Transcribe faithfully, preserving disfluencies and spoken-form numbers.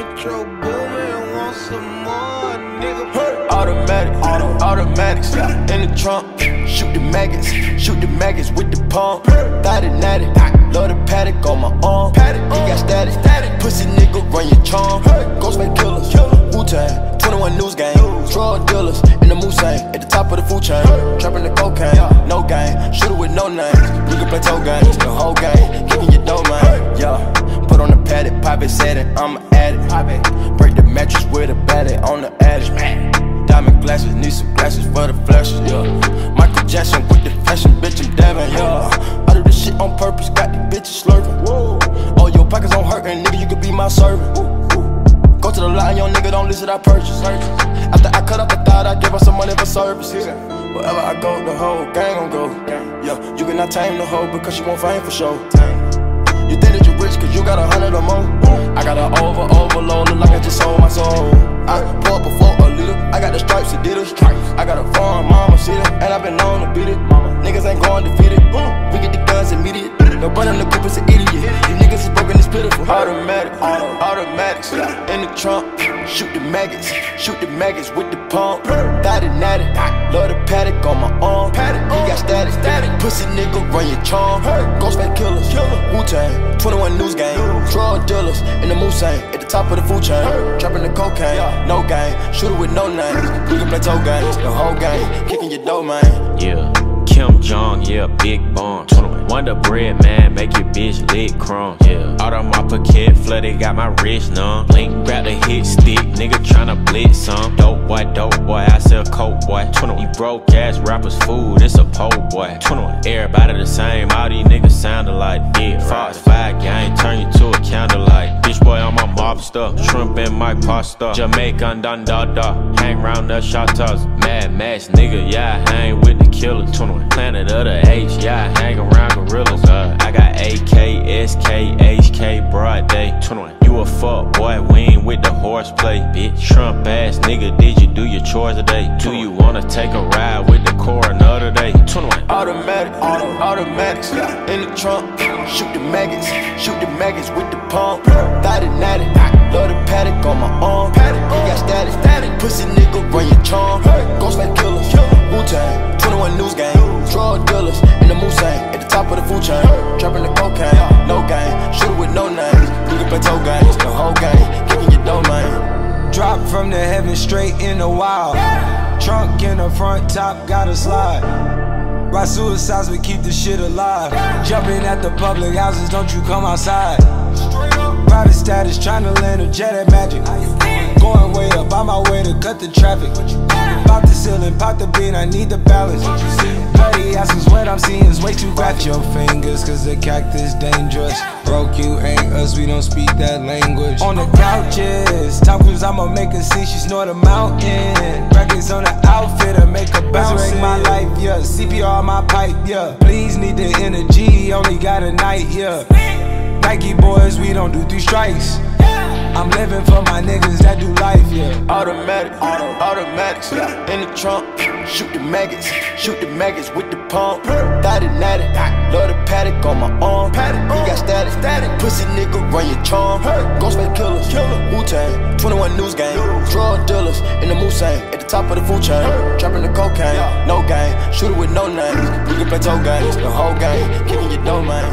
Metro Boomin, want some more, nigga. Hey. Automatic, auto, automatics in the trunk. Shoot the maggots, shoot the maggots with the pump. Thought it natty, love the paddock on my arm. He got static, pussy nigga run your charm. Ghostface killers, Wu-Tang, twenty-one news gang. Drug dealers in the Mustang, at the top of the food chain. Trapping the cocaine, no game, shooter with no names. We can play toe games, the whole game, kicking your dough, man. Yeah, put on the paddock, pop it, set it, I'm an addict. Break the mattress with a battery on the attic. Diamond glasses, need some glasses for the flashes, yeah. Michael Jackson with the fashion, bitch, I'm dabbing, yeah. I do this shit on purpose, got these bitches slurping. All your pockets on hurtin', nigga, you could be my servant. Go to the line, young nigga, don't listen, I purchase. After I cut up a thought, I give her some money for services. Wherever I go, the whole gang gon' go. Yeah, you cannot tame the hoe because she won't fame for show. You think that you rich cause you got a hundred or more. I got an over, overload, look like I just sold my soul. I pour up before a liter, I got the stripes, Adidas. I got a farm, mama, see it, and I've been known to beat it. Niggas ain't going defeated, we get the guns immediate. No brother, no group is an idiot. These niggas is broken, it's pitiful. Automatic, auto, automatics in the trunk. Shoot the maggots, shoot the maggots with the pump. Thought it natty, love the paddock on my arm. He got static, pussy nigga run your charm. Ghostface killers, Wu-Tang, twenty-one news gang. Drug dealers in the Mustang, at the top of the food chain. Trapping the cocaine, no game, shooter with no names. We can play toe games, the whole game, kicking your dough, man. Yeah, Kim Jong, yeah, big bomb. Wonder bread, man, make your bitch lick crumb. Yeah, out of my pocket, flooded, got my wrist numb. Blink, grab the hit stick, nigga tryna blitz some. Dope boy, dope boy, I sell coke boy. twenty-one, you broke ass rappers food, it's a pole boy. twenty-one, everybody the same, all these niggas sound alike. Yeah, Fox five gang, turn you to a candlelight. Bitch boy on my mobster, shrimp in my pasta. Jamaican dun da da, hang round the shotters. Mad Max nigga, yeah, I hang with the killers. twenty-one, Planet of the H, yeah, I hang around gorillas. Uh, I got A K, S K, H K, broad day. twenty-one, you a fuck boy, we ain't with the horseplay. Bitch, Trump ass nigga, did you do your chores today? Do you wanna take a ride with the coroner today? twenty-one, automatic, auto, automatics in the trunk. Shoot the maggots, shoot the maggots with the pump. Thought it natty, love the paddock on my arm. He got static, pussy nigga run your charm. Ghostface killers, Wu-Tang, twenty-one news gang. Drug dealers in the Mustang, at the top of the food chain. Trapping the cocaine, no game, shooter with no names. We can play toe games, the whole game, kicking your dough, man. Drop from the heaven straight in the wild. Trunk in the front, top got a slide. Ride suicides, we keep the shit alive. Jumping at the public houses, don't you come outside. Private status, tryna land a jet at Magic. Going way up, on my way to cut the traffic. Pop the ceiling, pop the beat, I need the balance. Bloody asses, what I'm seeing is way too graphic. Your fingers, cause the cactus dangerous. Broke, you ain't us, we don't speak that language. On the couches, Tom Cruise, I'ma make her see she snort a mountain. Records on the outfit, I make her bounce. Resurrect my life, yeah, C P R on my pipe, yeah. Please need the energy, only got a night, yeah. Nike boys, we don't do three strikes. I'm living for my niggas that do life, yeah. Automatic, auto, automatics in the trunk. Shoot the maggots, shoot the maggots with the pump. Thought it natty, love the paddock on my arm. He got static, pussy nigga run your charm. Ghostface killers, Wu-Tang, twenty-one news gang. Drug dealers in the Mustang, at the top of the food chain. Trapping the cocaine, no game, shooter with no names. We can play toe games, the whole game, kicking your dough, man.